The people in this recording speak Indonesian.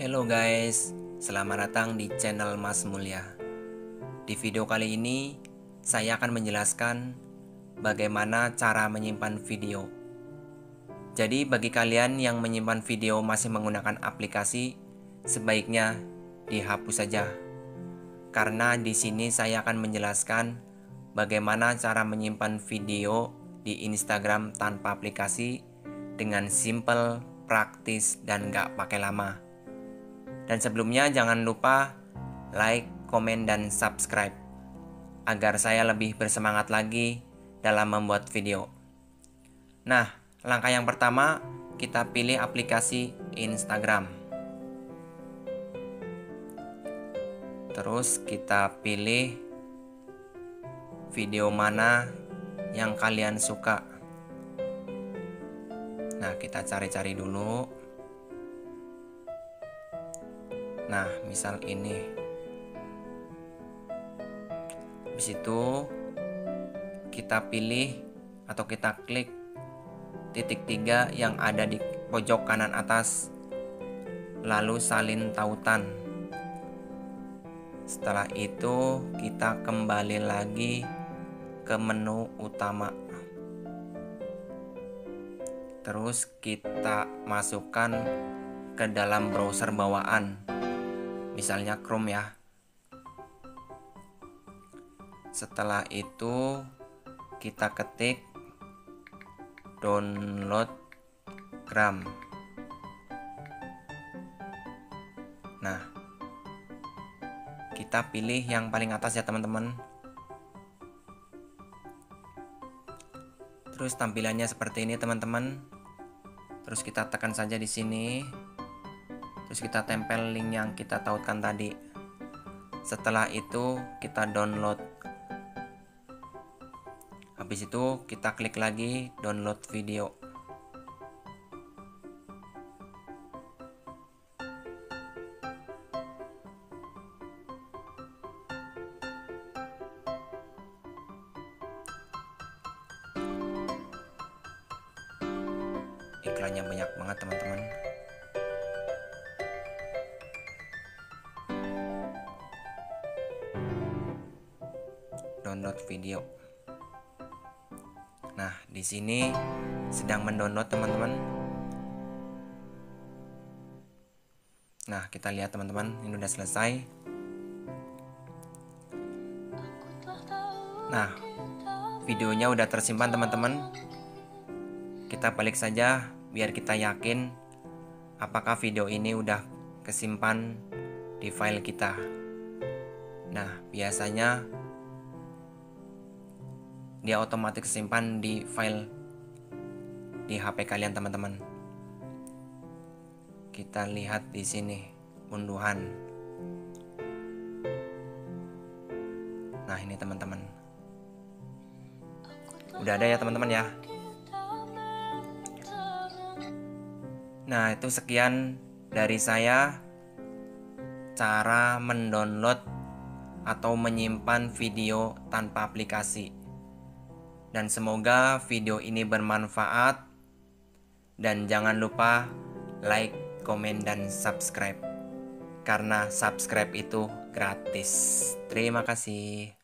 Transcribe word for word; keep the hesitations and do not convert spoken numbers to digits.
Halo guys, selamat datang di channel Mas Mulya. Di video kali ini, saya akan menjelaskan bagaimana cara menyimpan video. Jadi bagi kalian yang menyimpan video masih menggunakan aplikasi, sebaiknya dihapus saja. Karena di sini saya akan menjelaskan bagaimana cara menyimpan video di Instagram tanpa aplikasi dengan simple, praktis, dan gak pakai lama. Dan sebelumnya jangan lupa like, komen, dan subscribe agar saya lebih bersemangat lagi dalam membuat video. Nah, langkah yang pertama kita pilih aplikasi Instagram. Terus kita pilih video mana yang kalian suka. Nah, kita cari-cari dulu. Nah, misal ini. Habis itu kita pilih atau kita klik titik tiga yang ada di pojok kanan atas, lalu salin tautan. Setelah itu kita kembali lagi ke menu utama. Terus kita masukkan ke dalam browser bawaan. Misalnya Chrome ya. Setelah itu kita ketik download gram. Nah, kita pilih yang paling atas ya teman-teman. Terus tampilannya seperti ini teman-teman. Terus kita tekan saja di sini. Terus kita tempel link yang kita tautkan tadi. Setelah itu kita download. Habis itu kita klik lagi download video. Iklannya banyak banget teman-teman. Download video. Nah, di sini sedang mendownload teman-teman. Nah, kita lihat teman-teman, ini udah selesai. Nah, videonya udah tersimpan teman-teman. Kita balik saja biar kita yakin apakah video ini udah kesimpan di file kita. Nah, biasanya dia otomatis simpan di file di H P kalian teman-teman. Kita lihat di sini unduhan. Nah, ini teman-teman. Udah ada ya teman-teman ya. Nah, itu sekian dari saya cara mendownload atau menyimpan video tanpa aplikasi. Dan semoga video ini bermanfaat. Dan jangan lupa like, komen, dan subscribe. Karena subscribe itu gratis. Terima kasih.